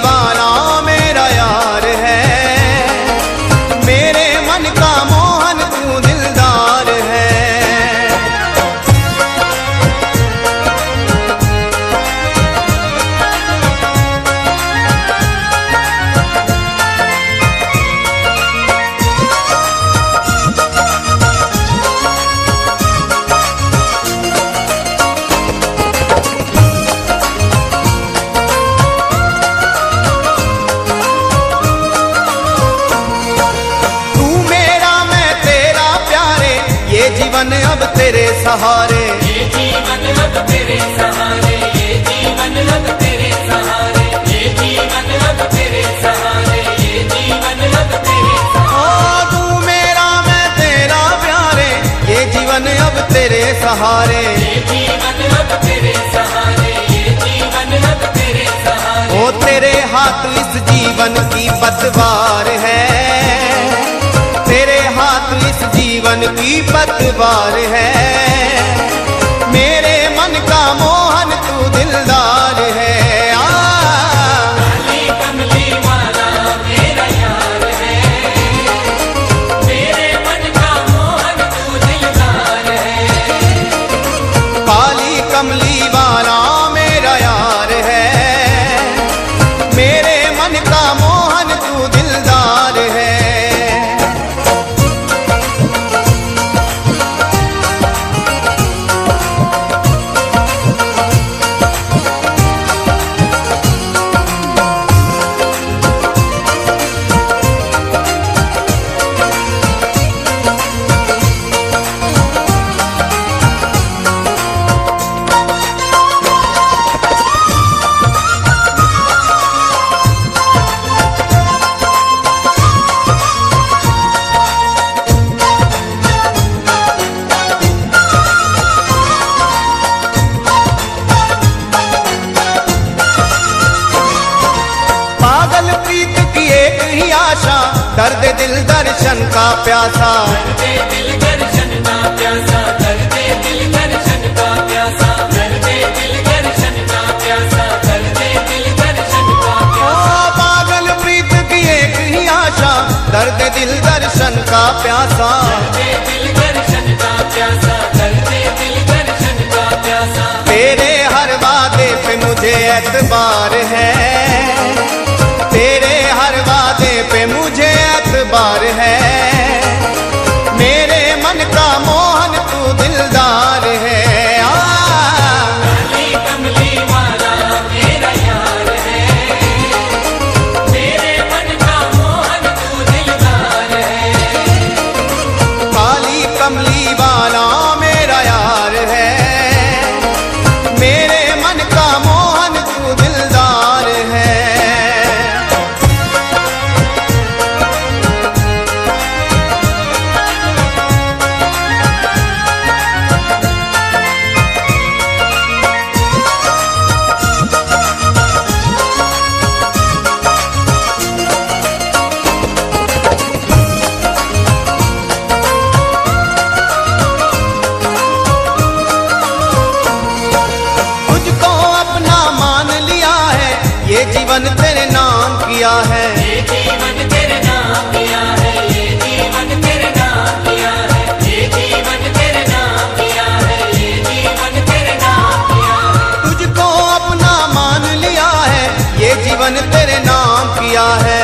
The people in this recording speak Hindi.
वाला मेरा यार है, मेरे मन का मोहन तू दिलदार है। जीवन अब तेरे सहारे, ये जीवन अब तेरे सहारे, ये जीवन अब तेरे सहारे, ये जीवन अब तेरे सहारे, ये जीवन अब तेरे सहारे। तू मेरा मैं तेरा प्यारे, ये जीवन अब तेरे सहारे, ये जीवन अब तेरे सहारे, ये जीवन अब तेरे सहारे। ओ तेरे हाथ इस जीवन की पतवार है, तेरे हाथ इस जीवन की पतवार है, मेरे मन का मोहन तू दिलदार है। काली कमली वाला मेरा यार है, मेरे मन का मोहन तू दिलदार है। काली कमली वाला मेरा यार है, मेरे मन का मोहन तू दिलदार है। दर्द दिल दर्शन का प्यासा, दर्द दिल दर्शन का प्यासा, दर्द दिल दर्शन का प्यासा, दर्द दिल दर्शन का प्यासा, दर्द दिल दर्शन का प्यासा। पागल प्रीत की एक ही आशा, दर्द दिल दर्शन का प्यासा, दर्द दिल दर्शन का प्यासा, दर्द दिल दर्शन का प्यासा। तेरे हर वादे पे मुझे एतबार है, तेरे हर वादे पे मुझे एतबार है, मेरे मन का मोहन तू दिलदार है। काली कमली वाला मेरा यार है, मेरे मन का मोहन तू दिलदार है। काली कमली वाला मेरा यार है, मेरे मन का मोहन तू दिलदार है। ये जीवन तेरे नाम किया है, ये जीवन तेरे नाम किया है, ये जीवन तेरे नाम किया है, ये जीवन तेरे नाम किया है, ये जीवन तेरे नाम किया है। तुझको अपना मान लिया है, ये जीवन तेरे नाम किया है।